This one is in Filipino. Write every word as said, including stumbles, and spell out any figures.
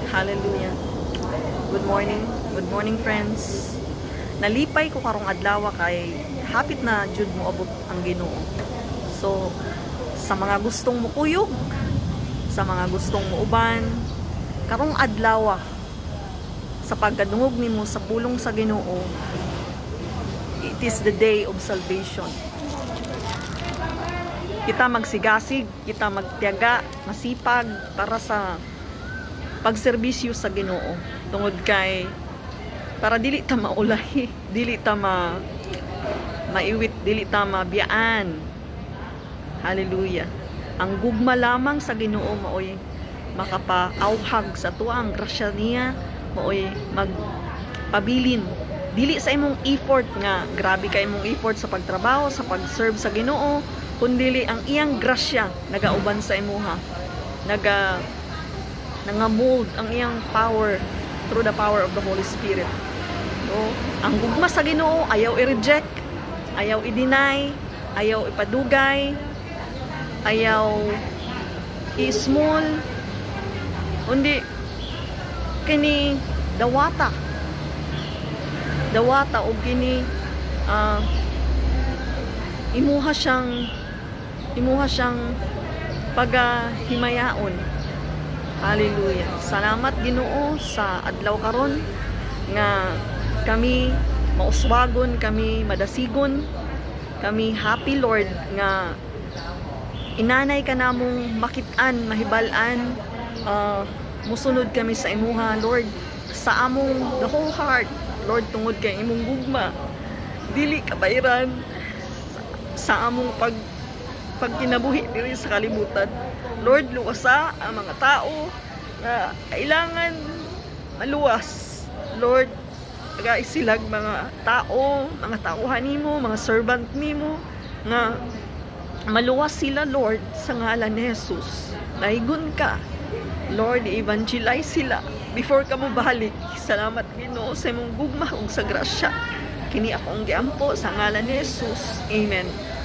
Hallelujah. Good morning. Good morning, friends. Nalipay ko karong adlaw kay hapit na jud mo abot ang Ginoo. So, sa mga gustong mo kuyog, sa mga gustong mo uban, karong adlaw sa pagkadungog nimo sa pulong sa Ginoo, it is the day of salvation. Kita magsigasig, kita magtiyaga, masipag para sa pagserbisyo sa Ginoo. Tungod kay para dili ta maulahi, dili ta ma maiwit, dili ta mabiyaan. Hallelujah. Ang gugma lamang sa Ginoo maoy makapaauhag sa tuang grasya niya, maoy magpabilin. Dili sa imong effort nga grabe kay imong effort sa pagtrabaho, sa pag-serve sa Ginoo, kundi ang iyang grasya nagauban sa imuha. Naga nanga-mold ang iyang power through the power of the Holy Spirit. So, ang gugma sa Ginoo ayaw i-reject, ayaw i-deny, ayaw ipadugay, ayaw i-small, kundi kini dawata dawata o kini uh, imuha siyang imuha siyang pagahimayaon. Hallelujah. Salamat Ginoo sa adlaw karon nga kami mauswagon, kami madasigon, kami happy Lord nga inanay ka namong makit-an, mahibal-an, uh, musunod kami sa imuha Lord sa among the whole heart Lord, tungod kay imong gugma dili kabayran sa, sa among pag pagkinabuhi diri sa kalibutan. Lord, luwasa ang mga tao na kailangan maluwas. Lord, agay silag mga tao, mga tauhan nimo, mga servant nimo nga maluwas sila Lord sa ngalan ni Jesus. Naigun ka Lord, i-evangelize sila before ka mo balik. Salamat Ginoo sa imong gugma ug sa grasya. Kini akong giampo sa ngalan ni Jesus. Amen.